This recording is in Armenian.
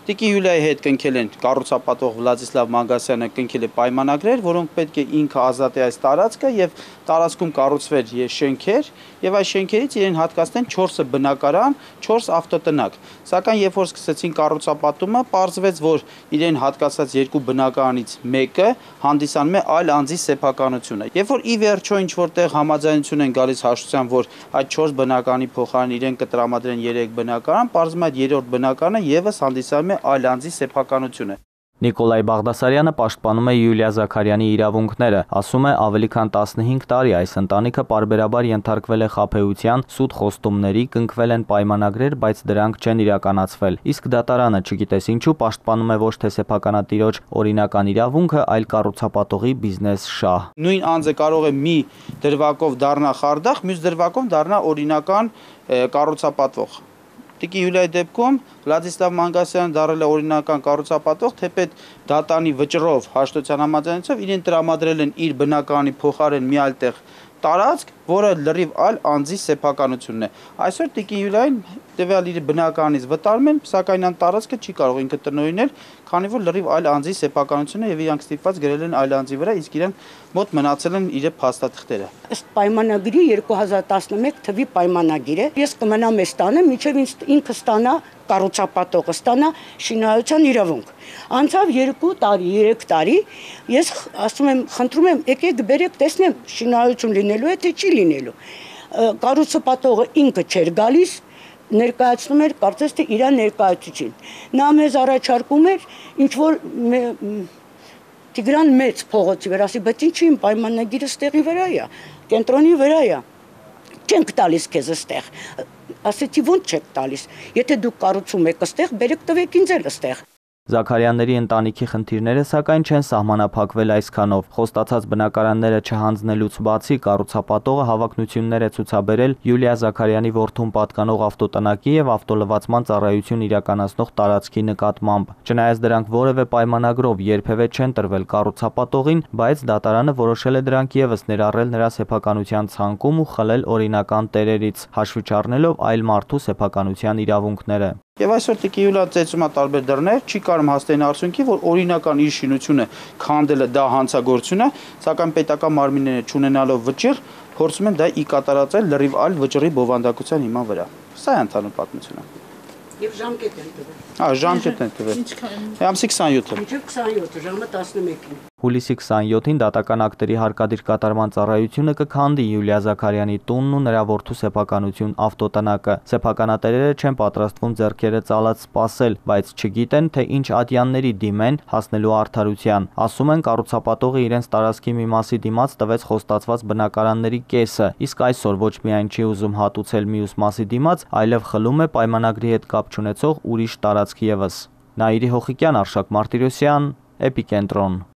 Տիկի Յուլիայի հետ կնքել են կառուցապատող Վլադիսլավ Մանգասյանը կնքել է պայմանագրեր, որոնք պետք է ինքը ազատի այս տարածքը եւ տարածքում կառուցվեր շենքեր եւ այս շենքերից իրեն հատկացնեն 4-ը բնակարան, 4 ավտոտնակ։ Սակայն երբ որ սկսեցին կառուցապատումը, պարզվեց, որ իրեն հատկացած 2 բնակարանից մեկը հանդիսանում է այլ անձի սեփականությունը։ Երբ որ ի վերջո ինչ որտեղ համաձայնություն են գալիս հաշտության, որ այդ 4 բնականի փոխարեն իրեն կտրամադրեն 3 բնակարան, պարզվում է այդ 3-րդ բնակարանը եւս հանդիսանում է այլ անձի սեփականությունը։ Նիկոլայ Բաղդասարյանը պաշտպանում է Յուլիա Զաքարյանի իրավունքները, ասում է ավելի քան 15 տարի այս ընտանիքը պարբերաբար ենթարկվել է խաբեության, սուտ խոստումների, կնքվել են պայմանագրեր, բայց դրանք չեն իրականացվել։ Իսկ դատարանը չգիտես ինչու պաշտպանում է ոչ թե սեփականատիրոջ օրինական իրավունքը, այլ կառուցապատողի բիզնես շահ։ Նույն անձը կարող է մի դրվագով դառնա խարդախ, մյուս դրվագով դառնա օրինական կառուցապատող։ Տիկի Յուլիայի դեպքում Վլադիսլավ Մանգասյանը դառել է օրինական կառուցապատող, թեպետ դատանի վճռով հաշտության համաձայնությամբ իրեն տրամադրել են իր բնակարանի փոխարեն մի այլ տեղ տարածք, որը լրիվ այլ անձի սեփականությունն է։ Այսօր Տիկի Յուլիային տվյալ իր բնակարանից վտարում են, սակայն այն տարածքը չի կարող ինքը տնօրինել, քանի որ լրիվ այլ անձի սեփականությունն է եւ իրանք ստիպված գրել են այլ անձի վրա, իսկ իրենք մոտ մնացել են իր փաստաթղթերը։ Ըստ պայմանագրի 2011 թվի պայմանագիր է։ Ես կմնամ այս տանը, մինչև ինքը ստանա կառուցապատողը ստանա շինարարության իրավունք։ Անցավ 2 տարի, 3 տարի, ես ասում եմ, խնդրում եմ, եկեք բերեք, տեսնեմ շինարարություն լինելու է, թե չի լինելու։ Կառուցապատողը ինքը չէր գալիս, ներկայացնում էր, կարծես թե իր ներկայացուցին։ Նա մեզ առաջարկում էր ինչ որ Տիգրան մեծ փողոցի վրա, ասի, բայց ինչի իմ պայմանագիրը ստեղի վրա է, կենտրոնի վրա է։ Չենք տալիս քեզ այստեղ։ Ասեցի ո՞նց չեք տալիս։ Եթե դուք կառուցում եք այստեղ, բերեք տվեք ինձ էլ այստեղ։ Զաքարյանների ընտանիքի խնդիրները սակայն չեն սահմանափակվել այսքանով։ Խոստացած բնակարանները չհանձնելուց բացի կառուցապատողը հավակնություններ է ցուցաբերել Յուլիա Զաքարյանի որդուն պատկանող ավտոտնակի եւ ավտոլվացման ծառայություն իրականացնող տարածքի նկատմամբ։ Չնայած դրանք որևէ պայմանագրով երբևէ չեն տրվել կառուցապատողին, բայց դատարանը որոշել է դրանք եւս ներառել նրա սեփականության ցանկում ու խլել օրինական տերերից, հաշվի չառնելով այլ մարդու սեփականության իրավունքները։ Եվ այսօր Տիկի Յուլիան ծեծում է տարբեր դռներ, չի կարող հասնել արդյունքի, որ օրինական իր շինությունը քանդելը դա հանցագործություն է, սակայն պետական մարմինները չունենալով վճիռ, փորձում են դա ի կատարածել լրիվ այլ վճռի բովանդակության հիման վրա։ Սա է ընդհանուր պատմությունը։ Եվ ժամկետ են տվել։ Ժամկետ են տվել։ Ամսի 27-ը։ Մինչև 27-ը, ժամը 11-ին։ Հուլիսի 27-ին դատական ակտերի հարկադիր կատարման ծառայությունը կքանդի Յուլիա Զաքարյանի տունն ու նրա որդու սեփականություն ավտոտնակը։ Սեփականատերերը չեն պատրաստվում ձեռքերը ծալած սպասել, բայց չգիտեն, թե ինչ ատյանների դիմեն հասնելու արդարության։ Ասում են, կառուցապատողը իրենց տարածքի մի մասի դիմաց տվեց խոստացված բնակարանների կեսը, իսկ այսօր ոչ միայն չի ուզում հատուցել մյուս մասի դիմաց, այլև խլում է պայմանագրի հետ կապ չունեցող ուրիշ տարածք եւս։ Նաիրի Հոխիկյան, Արշակ Մարտիրոսյան, Էպիկենտրոն։